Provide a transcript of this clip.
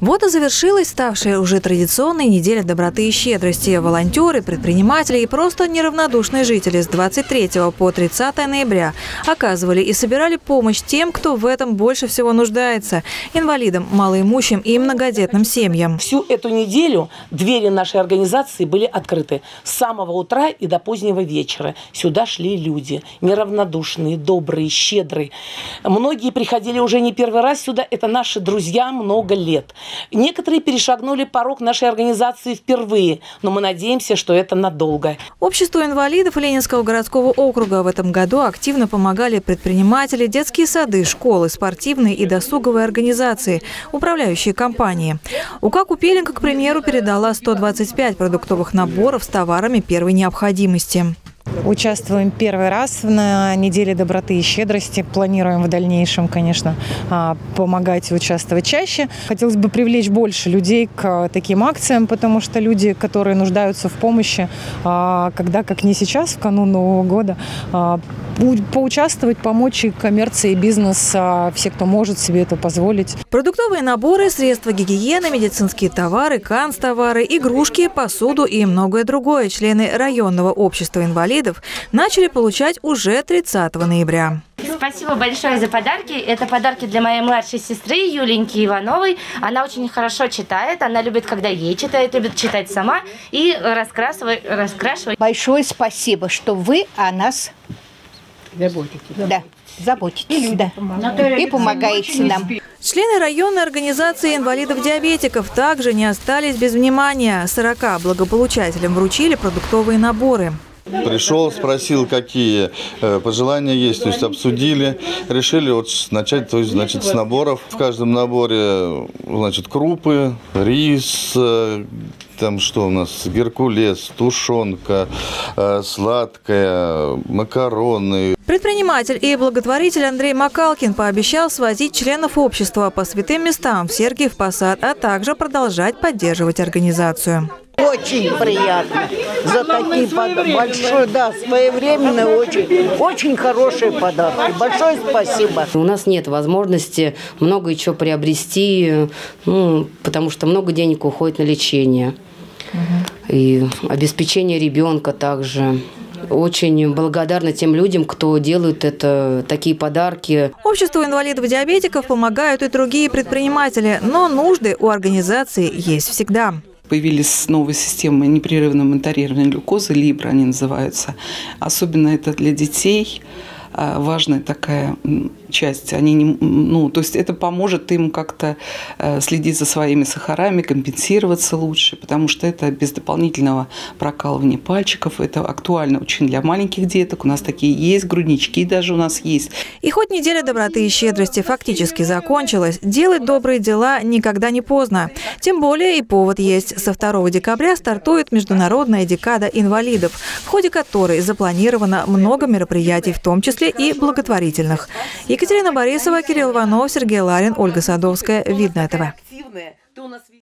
Вот и завершилась ставшая уже традиционной неделя доброты и щедрости. Волонтеры, предприниматели и просто неравнодушные жители с 23 по 30 ноября оказывали и собирали помощь тем, кто в этом больше всего нуждается – инвалидам, малоимущим и многодетным семьям. Всю эту неделю двери нашей организации были открыты. С самого утра и до позднего вечера сюда шли люди неравнодушные, добрые, щедрые. Многие приходили уже не первый раз сюда. Это наши друзья много лет. Некоторые перешагнули порог нашей организации впервые, но мы надеемся, что это надолго. Обществу инвалидов Ленинского городского округа в этом году активно помогали предприниматели, детские сады, школы, спортивные и досуговые организации, управляющие компании. УК «Купеленко», к примеру, передала 125 продуктовых наборов с товарами первой необходимости. Участвуем первый раз на неделе доброты и щедрости. Планируем в дальнейшем, конечно, помогать и участвовать чаще. Хотелось бы привлечь больше людей к таким акциям, потому что люди, которые нуждаются в помощи, когда, как не сейчас, в канун Нового года, поучаствовать, помочь и коммерции, и бизнес, все, кто может себе это позволить. Продуктовые наборы, средства гигиены, медицинские товары, канцтовары, игрушки, посуду и многое другое члены районного общества инвалидов начали получать уже 30 ноября. Спасибо большое за подарки. Это подарки для моей младшей сестры Юленьки Ивановой. Она очень хорошо читает. Она любит, когда ей читает, любит читать сама и раскрашивать. Большое спасибо, что вы о нас заботитесь. Да, заботитесь, да. И помогаете нам. Члены районной организации инвалидов-диабетиков также не остались без внимания. 40 благополучателям вручили продуктовые наборы. Пришел, спросил, какие пожелания есть, то есть обсудили, решили вот начать, то есть, значит, с наборов. В каждом наборе, значит, крупы, рис, там что у нас, геркулес, тушенка, сладкое, макароны. Предприниматель и благотворитель Андрей Макалкин пообещал свозить членов общества по святым местам в Сергиев Посад, а также продолжать поддерживать организацию. Очень приятно за такие большое, да, своевременные, очень хорошие подарки. Большое спасибо. У нас нет возможности много чего приобрести, потому что много денег уходит на лечение. И обеспечение ребенка также. Очень благодарна тем людям, кто делает такие подарки. Обществу инвалидов-диабетиков помогают и другие предприниматели, но нужды у организации есть всегда. Появились новые системы непрерывного мониторирования глюкозы, Libra они называются. Особенно это для детей важная такая часть. То есть это поможет им как-то следить за своими сахарами, компенсироваться лучше, потому что это без дополнительного прокалывания пальчиков. Это актуально очень для маленьких деток. У нас такие есть, груднички даже у нас есть. И хоть неделя доброты и щедрости фактически закончилась, делать добрые дела никогда не поздно. Тем более и повод есть. Со 2 декабря стартует Международная декада инвалидов, в ходе которой запланировано много мероприятий, в том числе и благотворительных. Екатерина Борисова, Кирилл Иванов, Сергей Ларин, Ольга Садовская. Видное ТВ.